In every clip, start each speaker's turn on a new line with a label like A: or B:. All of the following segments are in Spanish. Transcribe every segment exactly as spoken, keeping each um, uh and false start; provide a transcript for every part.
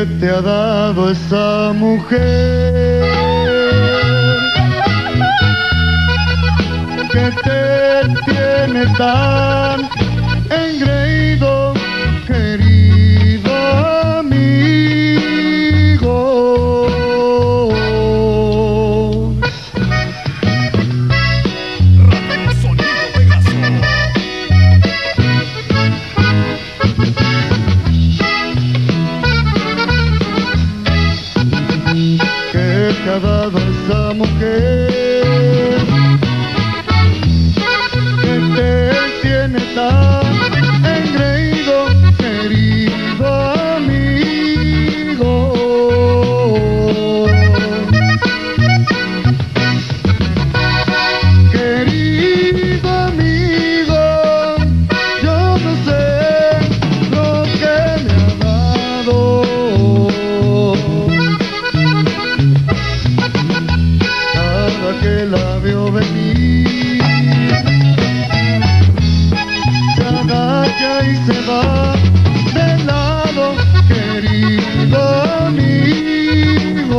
A: ¿Qué te ha dado esa mujer? ¿Qué te tiene tan engreído, querido amigo?
B: Sonido Pegaso.
A: ¿Qué te ha dado esa mujer? ¿Qué te tiene tan engreído, querido amigo? Querido amigo, yo no sé lo que me ha dado. Cada que la veo venir, se agacha y se va de lado, querido amigo.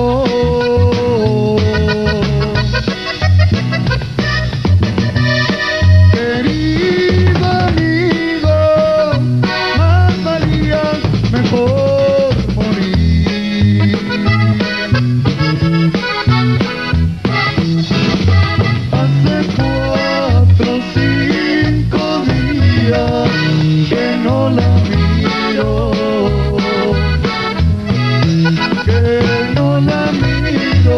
A: Querido amigo, más valía mejor morir. Hace cuatro o cinco días que no la miro, que no la miro,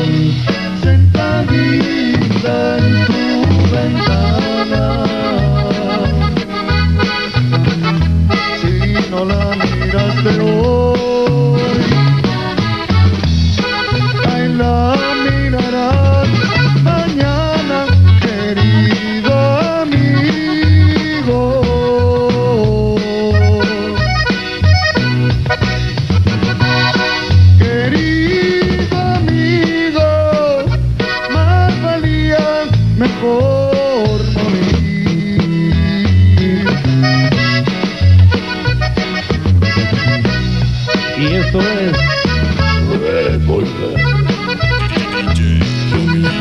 A: sentadita en su ventana. Si no la miraste hoy, ahí la mirarás mañana, querido amigo. Querido amigo, más valía mejor morir.
C: Y esto es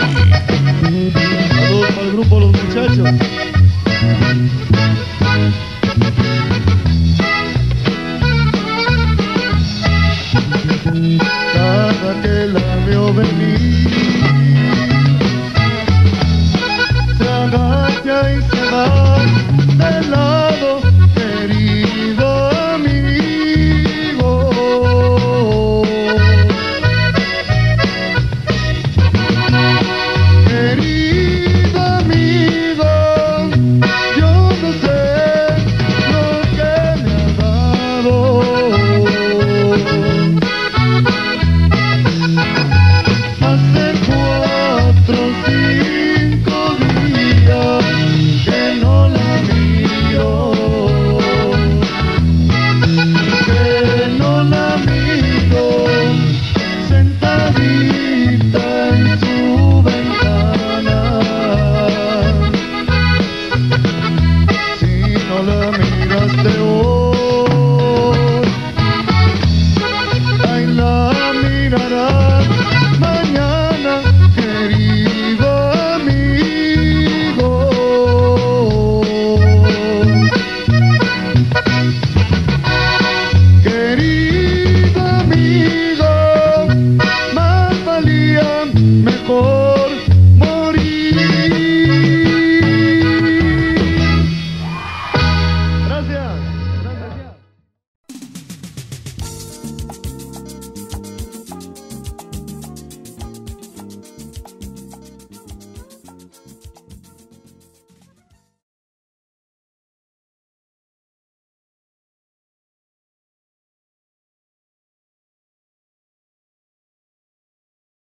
A: Saludos para el grupo Los Muchachos.